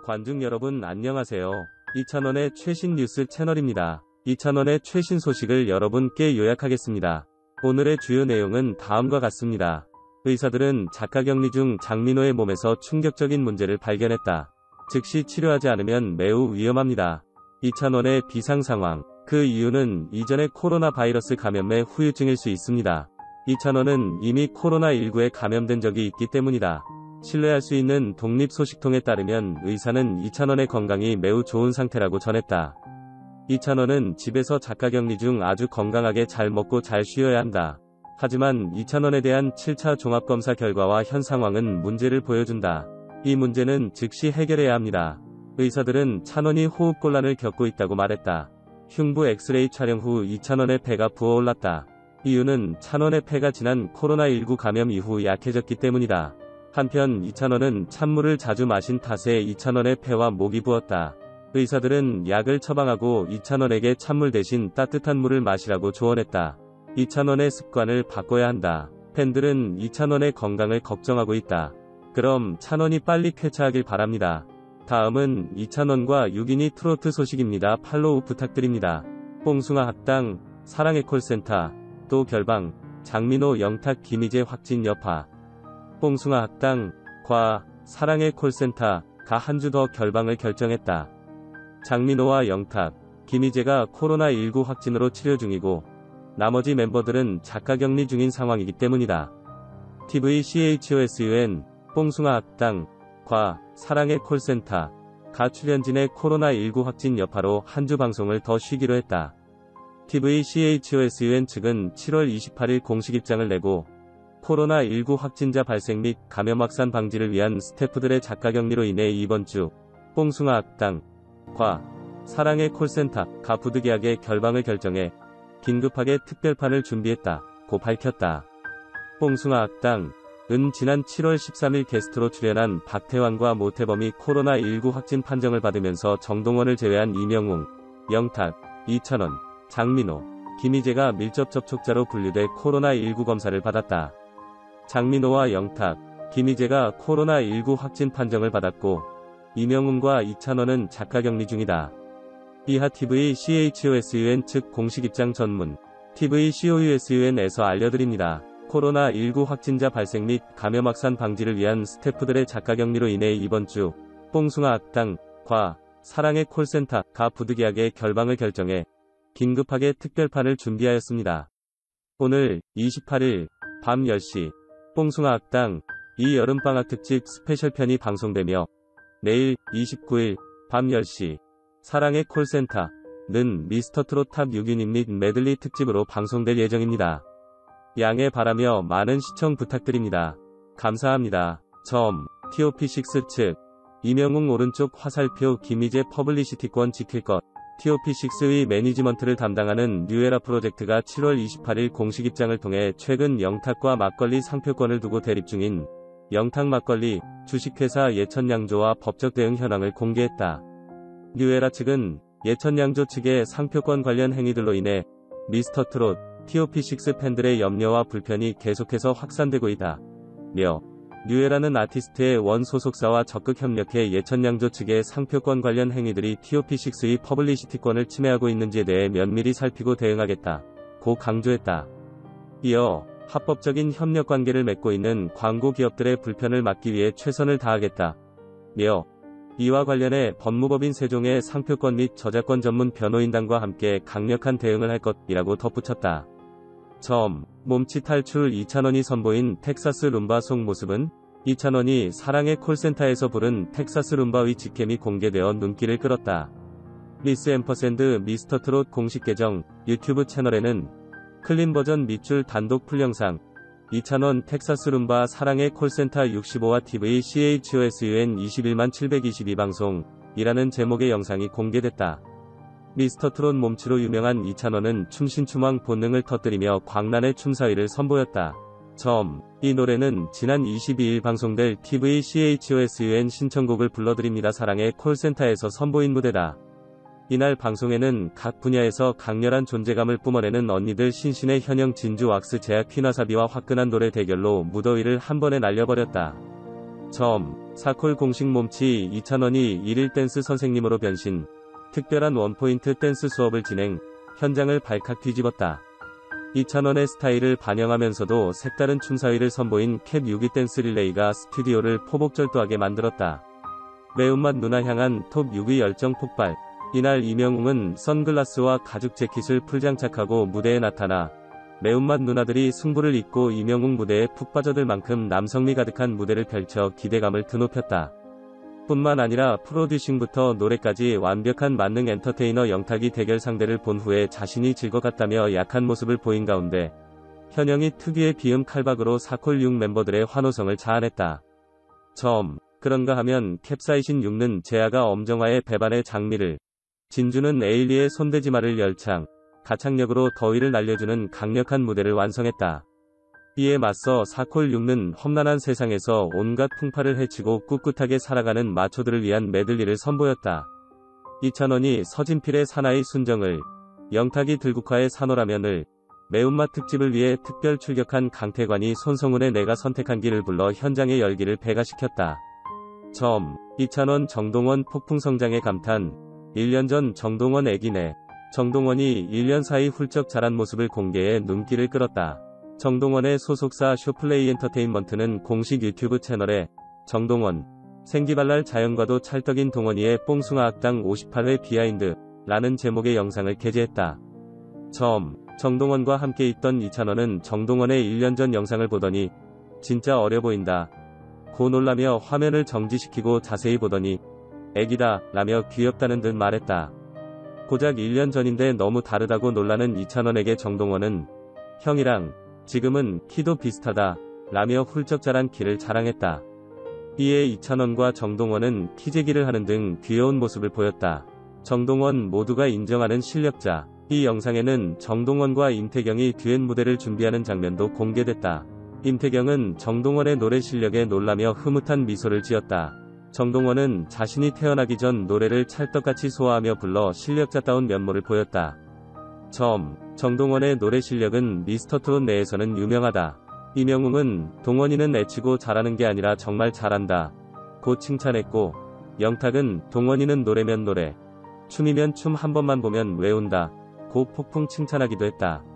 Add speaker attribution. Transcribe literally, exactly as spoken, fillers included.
Speaker 1: 관중 여러분 안녕하세요. 이찬원의 최신 뉴스 채널입니다. 이찬원의 최신 소식을 여러분께 요약하겠습니다. 오늘의 주요 내용은 다음과 같습니다. 의사들은 작가격리 중 장민호의 몸에서 충격적인 문제를 발견했다. 즉시 치료하지 않으면 매우 위험합니다. 이찬원의 비상 상황. 그 이유는 이전의 코로나 바이러스 감염의 후유증일 수 있습니다. 이찬원은 이미 코로나 십구에 감염된 적이 있기 때문이다. 신뢰할 수 있는 독립 소식통에 따르면 의사는 이찬원의 건강이 매우 좋은 상태라고 전했다. 이찬원은 집에서 작가격리 중 아주 건강하게 잘 먹고 잘 쉬어야 한다. 하지만 이찬원에 대한 칠 차 종합검사 결과와 현 상황은 문제를 보여준다. 이 문제는 즉시 해결해야 합니다. 의사들은 찬원이 호흡곤란을 겪고 있다고 말했다. 흉부 엑스레이 촬영 후 이찬원의 폐가 부어올랐다. 이유는 찬원의 폐가 지난 코로나 십구 감염 이후 약해졌기 때문이다. 한편 이찬원은 찬물을 자주 마신 탓에 이찬원의 폐와 목이 부었다. 의사들은 약을 처방하고 이찬원에게 찬물 대신 따뜻한 물을 마시라고 조언했다. 이찬원의 습관을 바꿔야 한다. 팬들은 이찬원의 건강을 걱정하고 있다. 그럼 찬원이 빨리 쾌차하길 바랍니다. 다음은 이찬원과 유기니 트로트 소식입니다. 팔로우 부탁드립니다. 뽕숭아 학당, 사랑의 콜센터, 또 결방, 장민호 영탁 김희재 확진 여파. 뽕숭아 학당, 과, 사랑의 콜센터가 한 주 더 결방을 결정했다. 장민호와 영탁, 김희재가 코로나 십구 확진으로 치료 중이고 나머지 멤버들은 작가격리 중인 상황이기 때문이다. 티브이씨에이치오에스유엔, 뽕숭아 학당, 과, 사랑의 콜센터가 출연진의 코로나 십구 확진 여파로 한 주 방송을 더 쉬기로 했다. 티브이씨에이치오에스유엔 측은 칠월 이십팔일 공식 입장을 내고 코로나 십구 확진자 발생 및 감염 확산 방지를 위한 스태프들의 작가격리로 인해 이번 주 뽕숭아 학당, 과, 사랑의 콜센터가 부득이하게 결방을 결정해 긴급하게 특별판을 준비했다고 밝혔다. 뽕숭아 학당, 은 지난 칠월 십삼일 게스트로 출연한 박태환과 모태범이 코로나 십구 확진 판정을 받으면서 정동원을 제외한 이명웅, 영탁, 이찬원, 장민호, 김희재가 밀접 접촉자로 분류돼 코로나 십구 검사를 받았다. 장민호와 영탁, 김희재가 코로나 십구 확진 판정을 받았고 이명웅과 이찬원은 작가격리 중이다. 이하 티브이씨에이치오에스유엔 측 공식 입장 전문, 티브이씨오유에스유엔에서 알려드립니다. 코로나 십구 확진자 발생 및 감염 확산 방지를 위한 스태프들의 작가격리로 인해 이번 주 뽕숭아 학당, 과, 사랑의 콜센터가 부득이하게 결방을 결정해 긴급하게 특별판을 준비하였습니다. 오늘 이십팔일 밤 열 시 뽕숭아 학당, 이 여름방학 특집 스페셜편이 방송되며 내일 이십구일 밤 열 시 사랑의 콜센터는 미스터트롯 탑 육 유닛 및 메들리 특집으로 방송될 예정입니다. 양해 바라며 많은 시청 부탁드립니다. 감사합니다. 점, 티오피식스 측, 이명웅 오른쪽 화살표 김희재 퍼블리시티권 지킬 것. 티오피식스의 매니지먼트를 담당하는 뉴에라 프로젝트가 칠월 이십팔일 공식 입장을 통해 최근 영탁과 막걸리 상표권을 두고 대립 중인 영탁 막걸리 주식회사 예천양조와 법적 대응 현황을 공개했다. 뉴에라 측은 예천양조 측의 상표권 관련 행위들로 인해 미스터트롯, 티오피식스 팬들의 염려와 불편이 계속해서 확산되고 있다. 며 뉴에라는 아티스트의 원 소속사와 적극 협력해 예천양조 측의 상표권 관련 행위들이 티오피식스의 퍼블리시티권을 침해하고 있는지에 대해 면밀히 살피고 대응하겠다고 강조했다. 이어 합법적인 협력 관계를 맺고 있는 광고 기업들의 불편을 막기 위해 최선을 다하겠다. 며 이와 관련해 법무법인 세종의 상표권 및 저작권 전문 변호인단과 함께 강력한 대응을 할 것이라고 덧붙였다. 점, 몸치 탈출 이찬원이 선보인 텍사스 룸바 속 모습은 이찬원이 사랑의 콜센터에서 부른 텍사스 룸바의 직캠이 공개되어 눈길을 끌었다. 미스 앰퍼샌드 미스터트롯 공식 계정 유튜브 채널에는 클린 버전 밑줄 단독 풀영상 이찬원 텍사스 룸바 사랑의 콜센터 육십오와 티브이씨에이치오에스유엔 이십일만 칠백이십이 방송이라는 제목의 영상이 공개됐다. 미스터트롯 몸치로 유명한 이찬원은 춤신춤왕 본능을 터뜨리며 광란의 춤사위를 선보였다. 점, 이 노래는 지난 이십이일 방송될 티브이씨에이치오에스유엔 신청곡을 불러드립니다. 사랑의 콜센터에서 선보인 무대다. 이날 방송에는 각 분야에서 강렬한 존재감을 뿜어내는 언니들 신신의 현영 진주 왁스 제약 퀸와사비와 화끈한 노래 대결로 무더위를 한 번에 날려버렸다. 점, 사콜 공식 몸치 이찬원이 일일 댄스 선생님으로 변신, 특별한 원포인트 댄스 수업을 진행, 현장을 발칵 뒤집었다. 이찬원의 스타일을 반영하면서도 색다른 춤사위를 선보인 캡 유기 댄스 릴레이가 스튜디오를 포복절도하게 만들었다. 매운맛 누나 향한 톱 유기 열정 폭발. 이날 이명웅은 선글라스와 가죽 재킷을 풀장착하고 무대에 나타나 매운맛 누나들이 승부를 잇고 이명웅 무대에 푹 빠져들 만큼 남성미 가득한 무대를 펼쳐 기대감을 드높였다. 뿐만 아니라 프로듀싱부터 노래까지 완벽한 만능 엔터테이너 영탁이 대결 상대를 본 후에 자신이 질 것 같다며 약한 모습을 보인 가운데 현영이 특유의 비음 칼박으로 사콜 육 멤버들의 환호성을 자아냈다. 점. 그런가 하면 캡사이신 육는 재아가 엄정화의 배반의 장미를, 진주는 에일리의 손대지마를 열창, 가창력으로 더위를 날려주는 강력한 무대를 완성했다. 이에 맞서 사콜 육는 험난한 세상에서 온갖 풍파를 헤치고 꿋꿋하게 살아가는 마초들을 위한 메들리를 선보였다. 이찬원이 서진필의 사나이 순정을, 영탁이 들국화의 산호라면을, 매운맛 특집을 위해 특별 출격한 강태관이 손성훈의 내가 선택한 길을 불러 현장의 열기를 배가시켰다. 점. 이찬원 정동원 폭풍성장의 감탄. 일 년 전 정동원 애기네. 정동원이 일 년 사이 훌쩍 자란 모습을 공개해 눈길을 끌었다. 정동원의 소속사 쇼플레이 엔터테인먼트는 공식 유튜브 채널에 정동원, 생기발랄 자연과도 찰떡인 동원이의 뽕숭아 악당 오십팔 회 비하인드 라는 제목의 영상을 게재했다. 점. 정동원과 함께 있던 이찬원은 정동원의 일 년 전 영상을 보더니 진짜 어려 보인다 고 놀라며 화면을 정지시키고 자세히 보더니 애기다 라며 귀엽다는 듯 말했다. 고작 일 년 전인데 너무 다르다고 놀라는 이찬원에게 정동원은 형이랑 지금은 키도 비슷하다 라며 훌쩍 자란 키를 자랑했다. 이에 이찬원과 정동원은 키재기를 하는 등 귀여운 모습을 보였다. 정동원 모두가 인정하는 실력자. 이 영상에는 정동원과 임태경이 듀엣 무대를 준비하는 장면도 공개됐다. 임태경은 정동원의 노래 실력에 놀라며 흐뭇한 미소를 지었다. 정동원은 자신이 태어나기 전 노래를 찰떡같이 소화하며 불러 실력자다운 면모를 보였다. 점. 정동원의 노래 실력은 미스터트롯 내에서는 유명하다. 이명웅은 동원이는 애치고 잘하는 게 아니라 정말 잘한다 고 칭찬했고, 영탁은 동원이는 노래면 노래, 춤이면 춤 한 번만 보면 외운다 고 폭풍 칭찬하기도 했다.